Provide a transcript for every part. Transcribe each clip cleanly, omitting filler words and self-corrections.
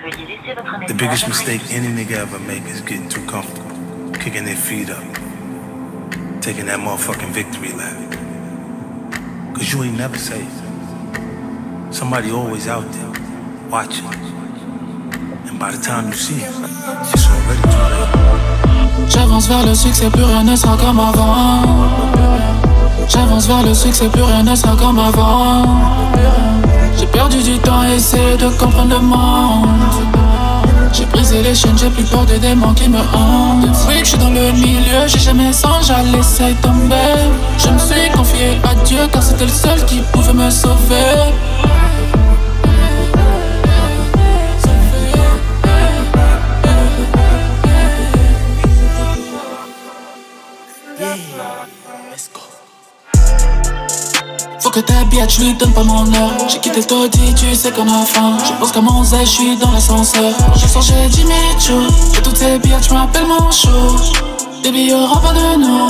The biggest mistake any nigga ever make is getting too comfortable, kicking their feet up, taking that motherfucking victory lap. Cause you ain't never safe. Somebody always out there, watching. And by the time you see him, it's already too late. J'avance vers le succès, plus rien ne sera comme avant. J'avance vers le succès, plus rien ne sera comme avant. J'ai perdu du temps à essayer de comprendre le monde. J'ai brisé les chaînes, j'ai plus peur des démons qui me hantent. Depuis que je suis dans le milieu, j'ai jamais songé à laisser tomber. Je me suis confié à Dieu car c'était le seul qui pouvait me sauver. Faut que ta biatch lui donne pas mon heure. J'ai quitté le taudis, tu sais qu'on a faim. Je pense qu'à mon zèle, je suis dans l'ascenseur. Je sors, j'ai Jimmy Choo. Et toutes ces biatch m'appellent mon chou. Baby, y'aura pas de nous.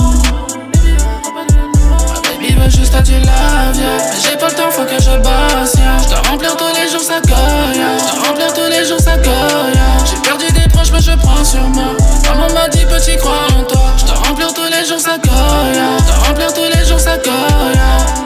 Ma baby veut juste à Dieu la vie. Mais j'ai pas le temps, faut que je bosse. Je dois remplir tous les jours sa colle. Je dois remplir tous les jours sa colle. J'ai perdu des proches, mais je prends sur moi. Maman m'a dit petit, crois en toi. Je dois remplir tous les jours sa colle. Je dois remplir tous les jours sa colle.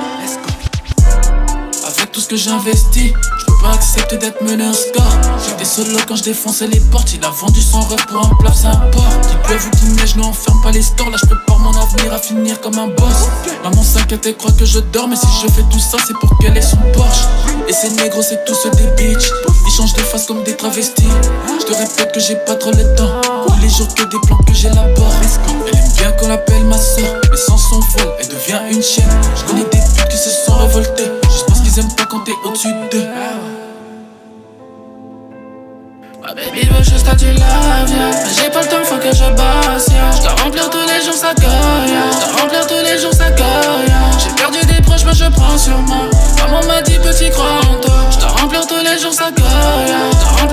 Avec tout ce que j'investis, je peux pas accepter d'être mené au score. J'étais solo quand je défonçais les portes. Il a vendu son rêve pour un plat sympa. Qu'il pleuve ou qu'il neige, ne enferme pas les stores. Là je prépare mon avenir à finir comme un boss. Maman s'inquiète et croit que je dors. Mais si je fais tout ça c'est pour qu'elle ait son Porsche. Et ces négros c'est tous des bitches. Ils changent de face comme des travestis. Je te répète que j'ai pas trop le temps. Tous les jours que des plans que j'élabore. Elle aime bien qu'on l'appelle ma soeur. Mais sans son vol elle devient une chienne. Je connais des putes qui se sont révoltées juste parce qu'ils aiment pas quand t'es au-dessus d'eux. Ma baby veut juste à Dieu la vie. Mais j'ai pas le temps, faut que je bosse. Je dois remplir tous les jours sa colle. Je dois remplir tous les jours sa colle. J'ai perdu des proches, mais je prends sur moi. Maman m'a dit petit, crois en toi. Je dois remplir tous les jours sa colle.